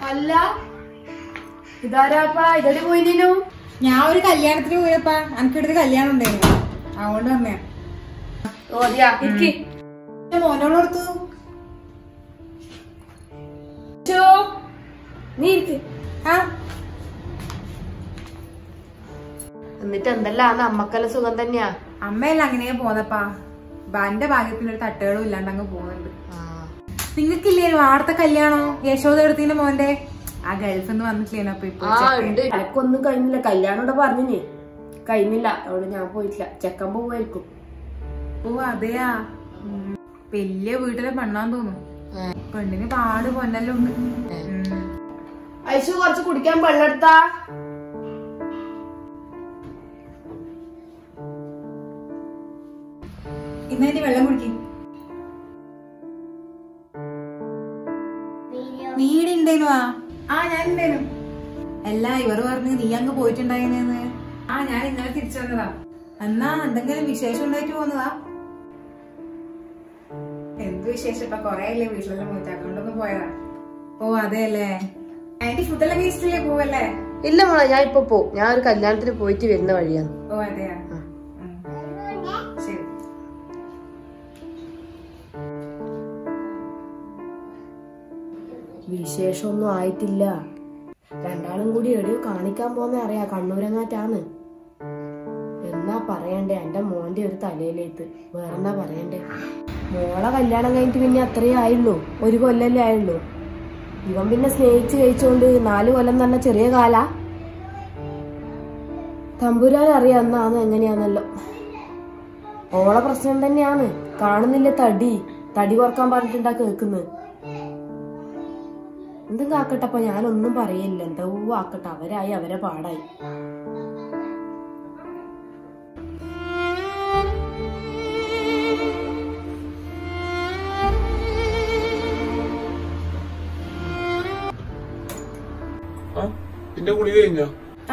അല്ല ഇതാരാപ്പാ ഇതടി പോയിനു? ഞാൻ ഒരു കല്യാണത്തിന് പോയപ്പാ. എനിക്കിടത്ത് കല്യാണം ഉണ്ടായിരുന്നു, അതുകൊണ്ട് വന്നേ. മോനോട് കൊടുത്തു. നീ ഇരിക്ക്. എന്നിട്ട് എന്തെല്ലാം അമ്മക്കെല്ലാം സുഖം തന്നെയാ? അമ്മയെല്ലാം അങ്ങനെ പോന്നപ്പാ. എന്റെ ഭാഗ്യത്തിന് ഒരു തട്ടുകളും ഇല്ലാണ്ട് അങ്ങ് പോകുന്നുണ്ട്. നിങ്ങൾക്കില്ലേനു ആടത്തെ കല്യാണോ യശോദ എടുത്തിന്റെ മോന്റെ? ആ ഗൾഫിൽ നിന്ന് വന്നിട്ടില്ലേനോ? അപ്പൊ ഇപ്പൊ എനക്കൊന്നും കഴിഞ്ഞില്ല. കല്യാണം ഇവിടെ പറഞ്ഞേ കഴിഞ്ഞില്ല, അവിടെ ഞാൻ പോയിട്ടില്ല. ചെക്കൻ പോവായിരിക്കും. ഓ അതെയാ, വലിയ വീട്ടിലെ പെണ്ണാന്ന് തോന്നുന്നു. പെണ്ണിന് പാട് പൊന്നല്ലോ ഉണ്ട്. ഐശു കുറച്ച് കുടിക്കാൻ വെള്ളെടുത്താ. ഇന്നേനി വെള്ളം കുടിക്കും. വീടുണ്ടേനു? ഞാൻ ഉണ്ടേനു. അല്ല ഇവർ പറഞ്ഞു നീ അങ്ങ് പോയിട്ടുണ്ടായിന്ന്. ഞാൻ ഇന്നലെ തിരിച്ചു വന്നതാ. എന്നാ എന്തെങ്കിലും വിശേഷം ഉണ്ടായിട്ട് പോന്നതാ? എന്ത് വിശേഷം? ഇപ്പൊ കൊറേ അല്ലേ വീട്ടിലെല്ലാം പോയിട്ട്, അതുകൊണ്ടൊന്നും പോയതാ. ഓ അതെയല്ലേ. അതിന്റെ ഫുഡെല്ലാം കഴിച്ചിട്ടില്ലേ പോവല്ലേ? ഇല്ല മോളെ, ഞാൻ ഇപ്പൊ പോവും. ഞാൻ ഒരു കല്യാണത്തിന് പോയിട്ട് വരുന്ന വഴിയാണ്. ഓ അതെയാ, ശരി. വിശേഷമൊന്നും ആയിട്ടില്ല. രണ്ടാളും കൂടി എവിടെയോ കാണിക്കാൻ പോന്നെ അറിയാ. കണ്ണൂരങ്ങാറ്റാണ്. എന്നാ പറയണ്ടേ, എന്റെ മോന്റെ ഒരു തലയിലേത്ത്. വേറെന്നാ പറയണ്ടേ? മോളെ കല്യാണം കഴിഞ്ഞിട്ട് പിന്നെ അത്രേ ആയുള്ളൂ, ഒരു കൊല്ലല്ലേ ആയുള്ളൂ. ഇവൻ പിന്നെ സ്നേഹിച്ച് കഴിച്ചോണ്ട് 4 കൊല്ലം തന്നെ ചെറിയ കാലാ. തമ്പുരാൻ അറിയാം എന്നാന്ന് എങ്ങനെയാന്നല്ലോ. ഓളെ പ്രശ്നം തന്നെയാണ്. കാണുന്നില്ല തടി കുറക്കാൻ പറഞ്ഞിട്ടുണ്ടാ കേക്കുന്നത്. എന്തും കാക്കട്ടപ്പ, ഞാനൊന്നും പറയില്ല. എന്തോ ആക്കട്ടെ, അവരായി അവരെ പാടായി. നിന്റെ കുളി കഴിഞ്ഞോ?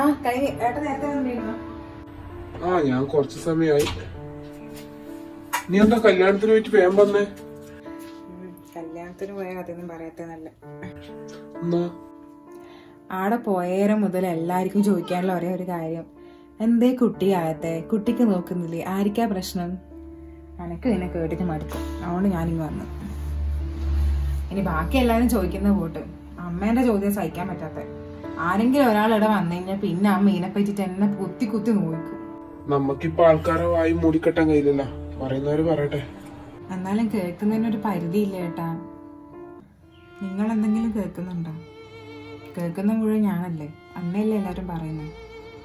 ഞാൻ കുറച്ച് സമയമായി. നീ എന്താ കല്യാണത്തിന് പോയിട്ട് വേഗം വന്നേ? കല്യാണത്തിന് പോയ കഥയൊന്നും പറയത്തെ നല്ല. എന്നാ ആടെ പോയേരം മുതൽ എല്ലാവർക്കും ചോദിക്കാനുള്ള ഒരേ ഒരു കാര്യം, എന്തേ കുട്ടിയാകത്തെ, കുട്ടിക്ക് നോക്കുന്നില്ലേ, ആർക്കാ പ്രശ്നം? എനക്ക് ഇതിനെ കേട്ടിട്ട് മടുത്തു. അതുകൊണ്ട് ഞാനിങ്ങ് വന്നു. ഇനി ബാക്കി എല്ലാവരും ചോദിക്കുന്ന പോട്ട്, അമ്മേന്റെ ചോദ്യം സഹിക്കാൻ പറ്റാത്ത. ആരെങ്കിലും ഒരാളിവിടെ വന്നു കഴിഞ്ഞാൽ പിന്നെ അമ്മ ഇതിനെ പറ്റിട്ട് എന്നെ കുത്തി കുത്തി നോക്കും. നമ്മക്കിപ്പോ ആൾക്കാരെ വായി മൂടിക്കെട്ടാൻ കഴിയില്ലല്ലോ, പറയുന്നവര് പറയട്ടെ. എന്നാലും കേൾക്കുന്നതിനൊരു പരിധിയില്ല ഏട്ടാ. നിങ്ങൾ എന്തെങ്കിലും കേൾക്കുന്നുണ്ടോ? കേൾക്കുന്ന മുഴുവൻ ഞാനല്ലേ, അന്നല്ലേ എല്ലാരും പറയുന്നത്.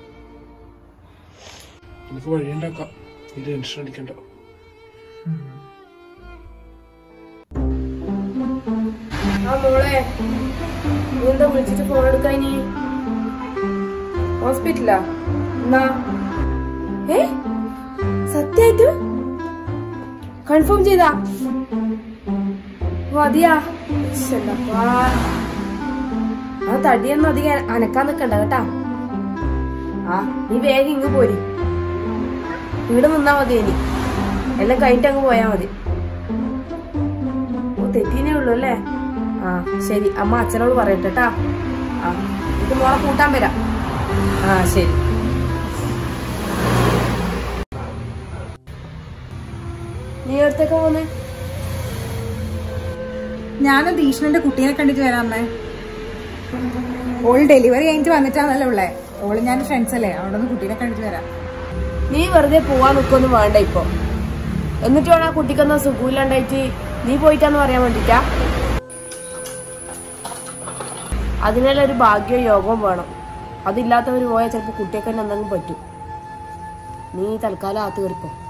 നമുക്ക് വഴിയുണ്ടാക്കാം, ഇത് ടെൻഷൻ അടിക്കണ്ട. മോളെ എന്താ വിളിച്ചിട്ട് ഫോൺ എടുക്കാനി? ഹോസ്പിറ്റലാ? എന്നാ സത്യായിട്ടും കൺഫേം ചെയ്താ? മതിയാ? ആ തടിയൊന്നും അധികം അനക്കാൻ നിക്കണ്ട കേട്ടാ. നീ വേഗം ഇങ്ങ് പോരി. ഇവിടെ നിന്നാ മതി. ഇനി എല്ലാം കഴിഞ്ഞിട്ട് അങ്ങ് പോയാ മതി. തെറ്റീനേ ഉള്ളൂ അല്ലേ? ശരി, അമ്മ അച്ഛനോട് പറയട്ടെ ട്ടാ. ഇത് മോളെ കൂട്ടാൻ വരാം. ശരി. നീ എടുത്തേക്ക് പോന്നെ? ഞാനും ദീക്ഷണന്റെ കുട്ടീനെ കണ്ടിട്ട് വരാമേ. ഓള് ഡെലിവറി കഴിഞ്ഞിട്ട് വന്നിട്ടാണല്ലോ ഉള്ളേ. ഓള് ഞാൻ ഫ്രണ്ട്സ് അല്ലേ, അവിടെ നിന്ന് കുട്ടീനെ കണ്ടിട്ട് വരാം. നീ വെറുതെ പോവാൻ നിൽക്കൊന്നും വേണ്ട ഇപ്പൊ. എന്നിട്ട് വേണം ആ കുട്ടിക്കൊന്നും സുഖമില്ലാണ്ടായിട്ട് നീ പോയിട്ടാന്ന് പറയാൻ വേണ്ടിട്ടാ? അതിനെല്ലാം ഒരു ഭാഗ്യവും യോഗവും വേണം. അതില്ലാത്തവര് പോയാൽ ചിലപ്പോ കുട്ടിയൊക്കെ എന്തെങ്കിലും പറ്റും. നീ തൽക്കാലം അകത്ത് കയറിപ്പോ.